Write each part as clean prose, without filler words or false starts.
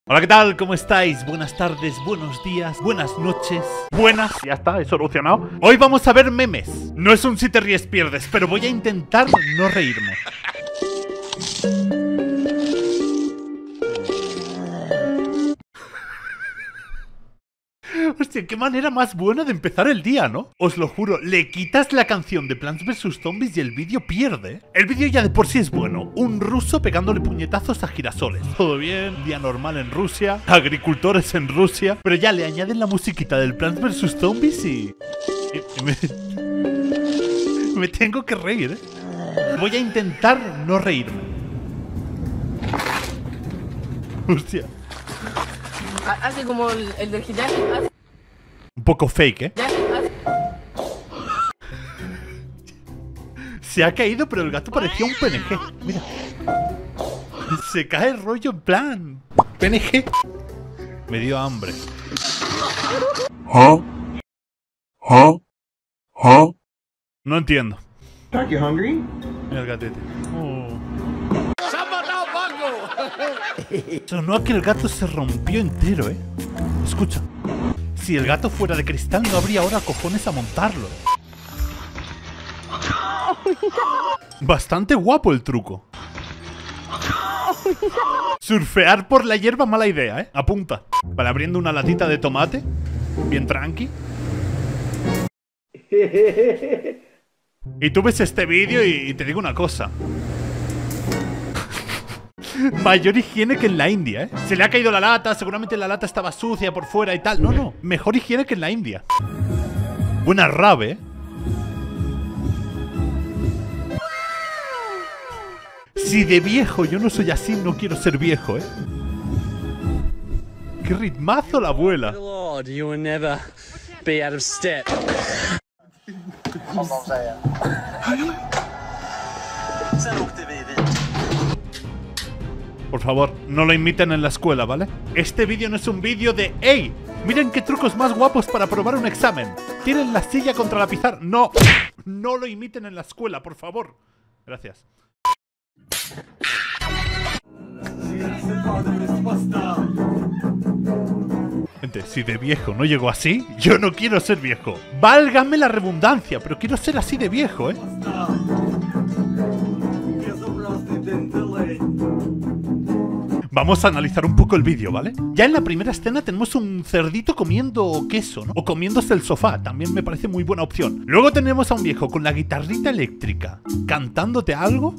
Hola, ¿qué tal? ¿Cómo estáis? Buenas tardes, buenos días, buenas noches. Buenas, ya está, he solucionado. Hoy vamos a ver memes. No es un si te ríes pierdes, pero voy a intentar no reírme. Hostia, qué manera más buena de empezar el día, ¿no? Os lo juro, le quitas la canción de Plants vs Zombies y el vídeo pierde. El vídeo ya de por sí es bueno. Un ruso pegándole puñetazos a girasoles. Todo bien, día normal en Rusia, agricultores en Rusia. Pero ya le añaden la musiquita del Plants vs Zombies y me tengo que reír, ¿eh? Voy a intentar no reírme. Hostia. Hace como el del gitano. Un poco fake, ¿eh? Se ha caído, pero el gato parecía un PNG. Mira. Se cae el rollo en plan PNG. Me dio hambre. No entiendo. Are you hungry? Mira el gatete. Sonó a que el gato se rompió entero, ¿eh? Escucha. Si el gato fuera de cristal no habría ahora cojones a montarlo. Bastante guapo el truco. Surfear por la hierba, mala idea, ¿eh? Apunta. Vale, abriendo una latita de tomate. Bien tranqui. Y tú ves este vídeo y te digo una cosa. Mayor higiene que en la India, ¿eh? Se le ha caído la lata, seguramente la lata estaba sucia por fuera y tal. No, no, mejor higiene que en la India. Buena rave, ¿eh? Si de viejo yo no soy así, no quiero ser viejo, ¿eh? ¡Qué ritmazo la abuela! Lord, you will never be out of step. Por favor, no lo imiten en la escuela, ¿vale? Este vídeo no es un vídeo de ¡Ey! Miren qué trucos más guapos para probar un examen. Tiren la silla contra la pizarra. No, no lo imiten en la escuela, por favor. Gracias. Gente, si de viejo no llego así, yo no quiero ser viejo. Válgame la redundancia, pero quiero ser así de viejo, ¿eh? Vamos a analizar un poco el vídeo, ¿vale? Ya en la primera escena tenemos un cerdito comiendo queso, ¿no? O comiéndose el sofá, también me parece muy buena opción. Luego tenemos a un viejo con la guitarrita eléctrica, cantándote algo.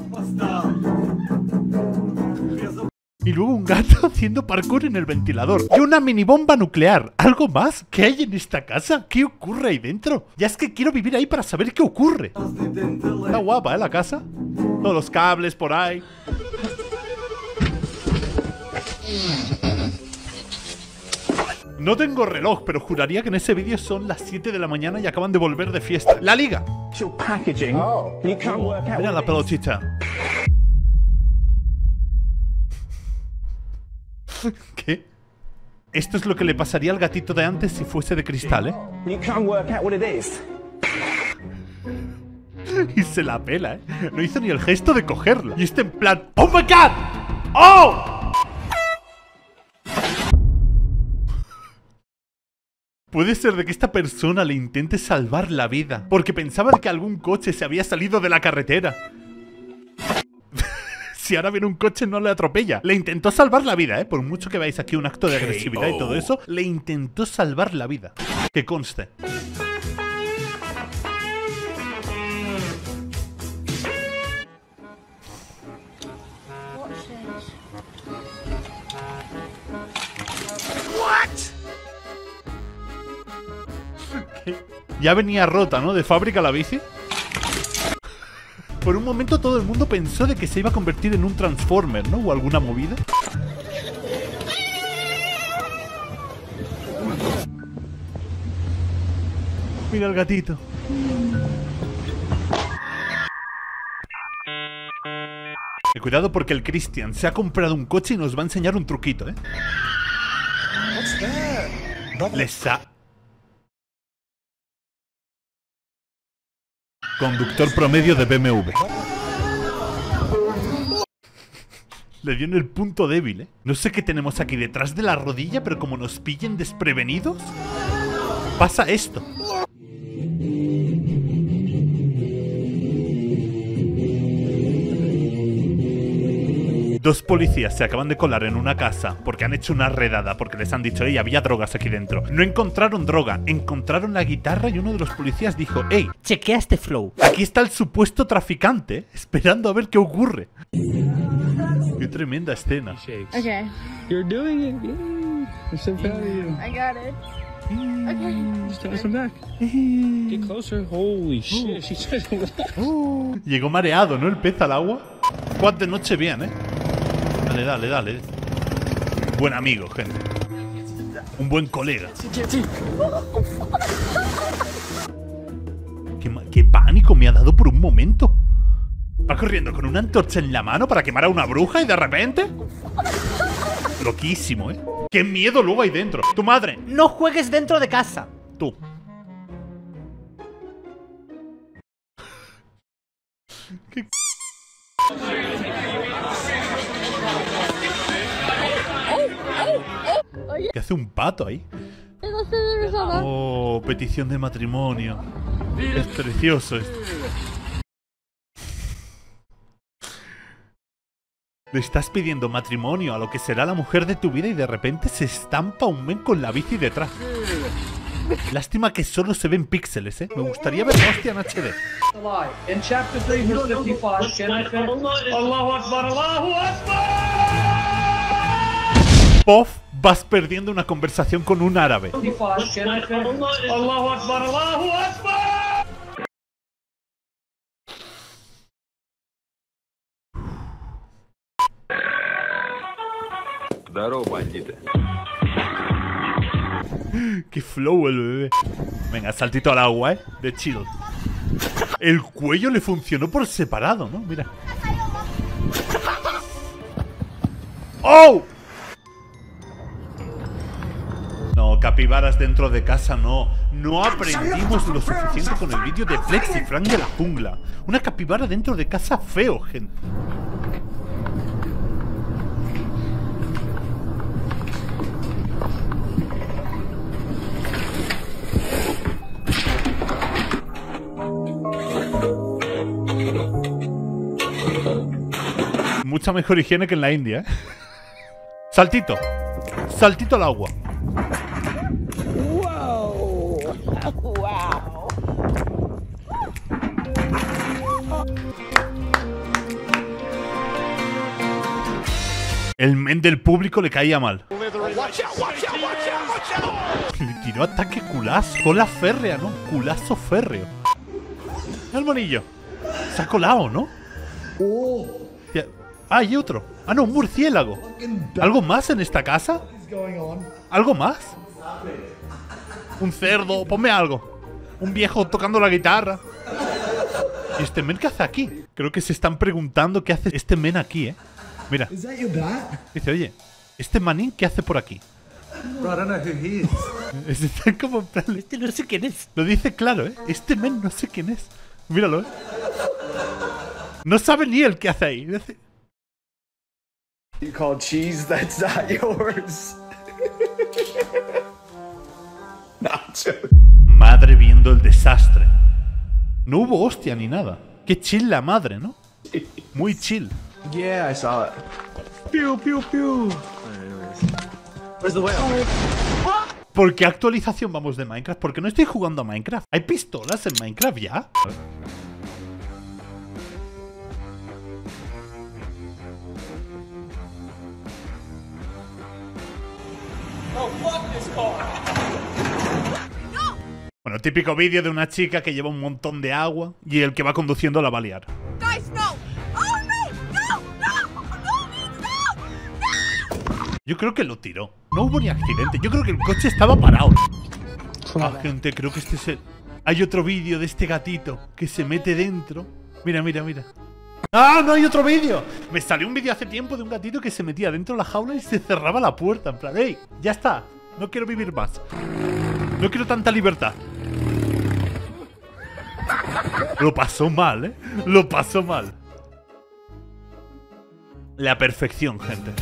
Y luego un gato haciendo parkour en el ventilador. Y una mini bomba nuclear. ¿Algo más? ¿Qué hay en esta casa? ¿Qué ocurre ahí dentro? Ya es que quiero vivir ahí para saber qué ocurre. Está guapa, ¿eh? La casa. Todos los cables por ahí. No tengo reloj, pero juraría que en ese vídeo son las 7 de la mañana y acaban de volver de fiesta. ¡La liga! Mira la pelotita. ¿Qué? Esto es lo que le pasaría al gatito de antes si fuese de cristal, ¿eh? Y se la pela, ¿eh? No hizo ni el gesto de cogerla. Y este en plan... ¡Oh my God! ¡Oh! Puede ser de que esta persona le intente salvar la vida porque pensaba que algún coche se había salido de la carretera. Si ahora viene un coche no le atropella. Le intentó salvar la vida, ¿eh? Por mucho que veáis aquí un acto de agresividad y todo eso, le intentó salvar la vida. Que conste. Ya venía rota, ¿no? De fábrica la bici. Por un momento todo el mundo pensó de que se iba a convertir en un Transformer, ¿no? O alguna movida. Mira el gatito. Cuidado porque el Christian se ha comprado un coche y nos va a enseñar un truquito, ¿eh? Les ha... Conductor promedio de BMW. Le dio en el punto débil, ¿eh? No sé qué tenemos aquí detrás de la rodilla, pero como nos pillen desprevenidos, pasa esto. Dos policías se acaban de colar en una casa porque han hecho una redada, porque les han dicho, hey, había drogas aquí dentro. No encontraron droga, encontraron la guitarra y uno de los policías dijo, hey, chequea este flow. aquí está el supuesto traficante, esperando a ver qué ocurre. Qué tremenda escena. Okay. You're doing it. Yay. I'm so proud of you. I got it. Okay. Just toss him back. Get closer. Holy shit. She said Llegó mareado, ¿no? El pez al agua. Quad de noche bien, ¿eh? Dale, dale, dale. Buen amigo, gente. Un buen colega. Qué pánico me ha dado por un momento. Va corriendo con una antorcha en la mano para quemar a una bruja y de repente... Loquísimo, ¿eh? ¡Qué miedo luego hay dentro! ¡Tu madre! No juegues dentro de casa. Tú. ¿Qué? ¿Qué hace un pato ahí? Oh, petición de matrimonio. Es precioso esto. Le estás pidiendo matrimonio a lo que será la mujer de tu vida y de repente se estampa un men con la bici detrás. Lástima que solo se ven píxeles, ¿eh? Me gustaría ver hostia en HD. In chapter 3, verse 55, can I finish? Allahu Akbar, Allahu Akbar! Pof, vas perdiendo una conversación con un árabe. 55, can I finish? Allahu Akbar, Allahu Akbar! Здорово, бандиты. Qué flow el bebé. Venga, saltito al agua, de chill. El cuello le funcionó por separado, ¿no? Mira. ¡Oh! No, capibaras dentro de casa no. No aprendimos lo suficiente con el vídeo de Plexi Frank de la jungla. Una capibara dentro de casa feo, gente. Mucha mejor higiene que en la India, ¿eh? Saltito. Saltito al agua. El men del público le caía mal. Le tiró ataque culazo. Cola férrea, ¿no? Culazo férreo. El monillo. Se ha colado, ¿no? Tía. Ah, hay otro. Ah, no, un murciélago. ¿Algo más en esta casa? ¿Algo más? Un cerdo, ponme algo. Un viejo tocando la guitarra. ¿Y este men qué hace aquí? Creo que se están preguntando qué hace este men aquí, ¿eh? Mira. Dice, oye, ¿este manín qué hace por aquí? Está como en plan, Este no sé quién es. lo dice claro, ¿eh? Este men no sé quién es. Míralo, ¿eh? No sabe ni él qué hace ahí. Dice, You call cheese that's not yours. No, I'm joking. madre viendo el desastre. No hubo hostia ni nada. Qué chill la madre, ¿no? Muy chill. Yeah, I saw it. Pew, pew, pew. Where's the whale? ¿Por qué actualización vamos de Minecraft? Porque no estoy jugando a Minecraft. ¿Hay pistolas en Minecraft ya? Bueno, típico vídeo de una chica que lleva un montón de agua y el que va conduciendo la va a liar. Guys, no! Oh, no! No! No! No! No! Yo creo que lo tiró. No hubo ni accidente. Yo creo que el coche estaba parado. Ah, gente, creo que este es el... Hay otro vídeo de este gatito que se mete dentro. Mira, mira, mira. ¡Ah, no hay otro vídeo! Me salió un vídeo hace tiempo de un gatito que se metía dentro de la jaula y se cerraba la puerta. En plan, ¡ey! Ya está. No quiero vivir más. No quiero tanta libertad. Lo pasó mal, ¿eh? Lo pasó mal. La perfección, gente.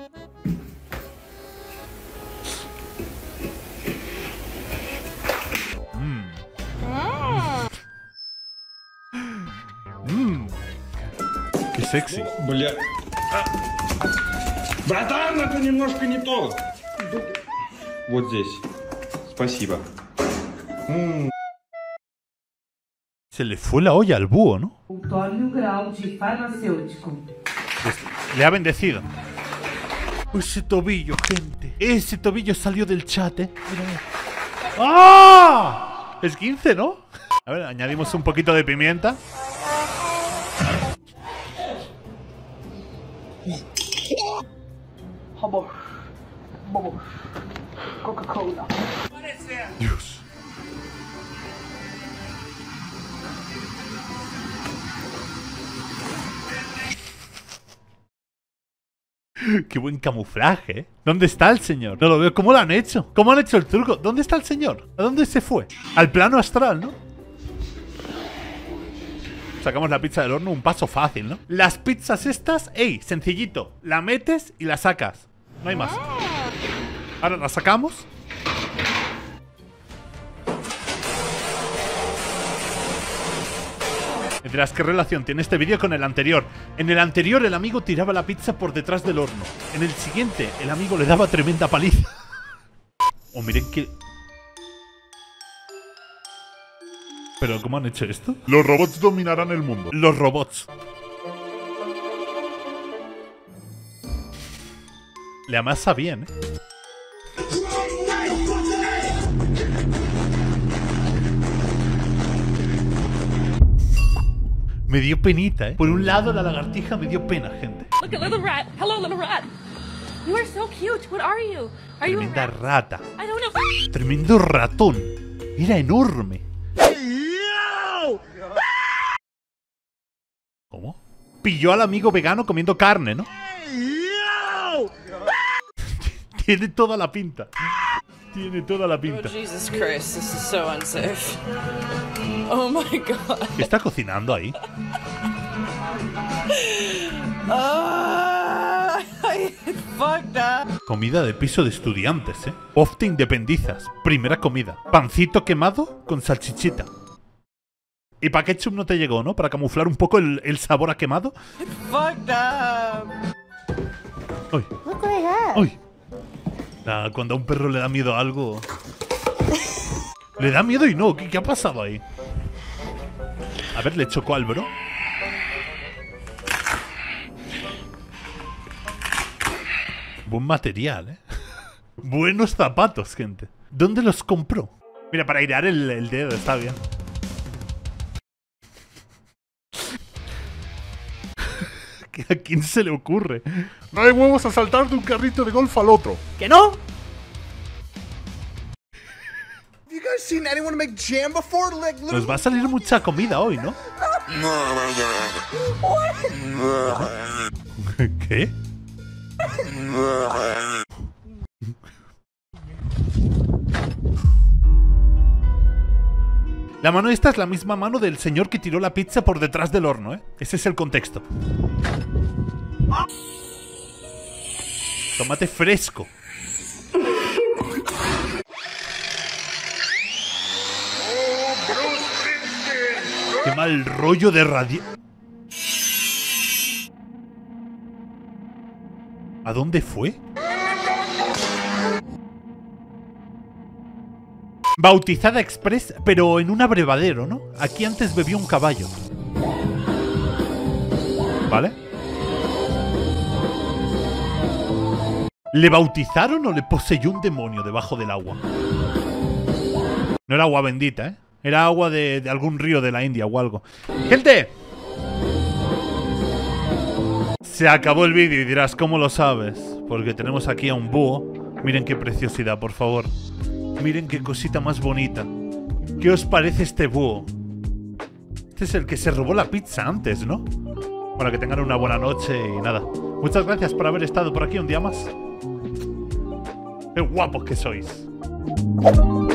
Qué sexy. Бля. Братан, это немножко не то. Вот здесь. Спасибо. Se le fue la olla al búho, ¿no? Antônio Grau de Farmacêutico. Le ha bendecido. Ese tobillo, gente. Ese tobillo salió del chat, Mira, mira. ¡Ah! Es 15, ¿no? A ver, añadimos un poquito de pimienta. Coca-Cola. Dios. Qué buen camuflaje, ¿Dónde está el señor? No lo veo. ¿Cómo lo han hecho? ¿Cómo han hecho el truco? ¿Dónde está el señor? ¿A dónde se fue? Al plano astral, ¿no? Sacamos la pizza del horno, un paso fácil, ¿no? Las pizzas estas, ey, sencillito. La metes y la sacas. No hay más. Ahora la sacamos. Me dirás, ¿qué relación tiene este vídeo con el anterior? En el anterior el amigo tiraba la pizza por detrás del horno. En el siguiente el amigo le daba tremenda paliza. Oh, miren que... ¿Pero cómo han hecho esto? Los robots dominarán el mundo. Los robots. Le amasa bien, Me dio penita, Por un lado la lagartija me dio pena, gente. Look at little rat. Hello, little rat. You are so cute. What are you? Are you a Tremenda rat? rata. I don't know. Tremendo ratón. Era enorme. ¿Cómo? Pilló al amigo vegano comiendo carne, ¿no? Tiene toda la pinta. Tiene toda la pinta. Oh, Jesus Christ, this is so unsafe. Oh my God. ¿Qué está cocinando ahí? I fucked up. Comida de piso de estudiantes, Off te independizas. Primera comida. Pancito quemado con salchichita. Y para ketchup no te llegó, ¿no? Para camuflar un poco el sabor a quemado. Fucked up. ¡Ay! ¡Ay! Nah, cuando a un perro le da miedo a algo... Le da miedo y no. ¿Qué ha pasado ahí? A ver, le chocó al bro. Buen material, Buenos zapatos, gente. ¿Dónde los compró? Mira, para airear el dedo, está bien. ¿A quién se le ocurre? No hay huevos a saltar de un carrito de golf al otro. ¿Que no? Nos va a salir mucha comida hoy, ¿no? ¿Qué? La mano esta es la misma mano del señor que tiró la pizza por detrás del horno, Ese es el contexto. Tomate fresco. Qué mal rollo de radio. ¿A dónde fue? Bautizada express, pero en un abrevadero, ¿no? Aquí antes bebió un caballo. ¿Vale? ¿Le bautizaron o le poseyó un demonio debajo del agua? No era agua bendita, Era agua de algún río de la India o algo. ¡Gente! Se acabó el vídeo y dirás, ¿cómo lo sabes? Porque tenemos aquí a un búho. Miren qué preciosidad, por favor. Miren qué cosita más bonita. ¿Qué os parece este búho? Este es el que se robó la pizza antes, ¿no? Bueno, que tengan una buena noche y nada. Muchas gracias por haber estado por aquí un día más. ¡Qué guapos que sois!